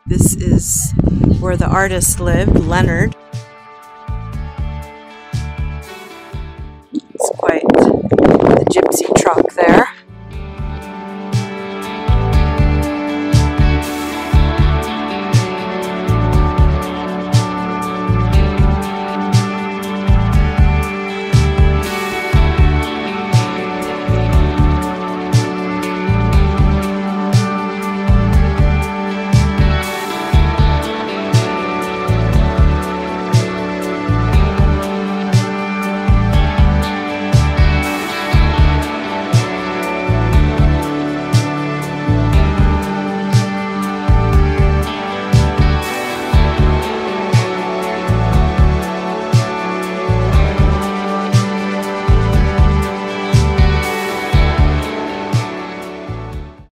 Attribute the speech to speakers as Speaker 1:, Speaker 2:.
Speaker 1: This is where the artist lived, Leonard. It's quite the gypsy truck there.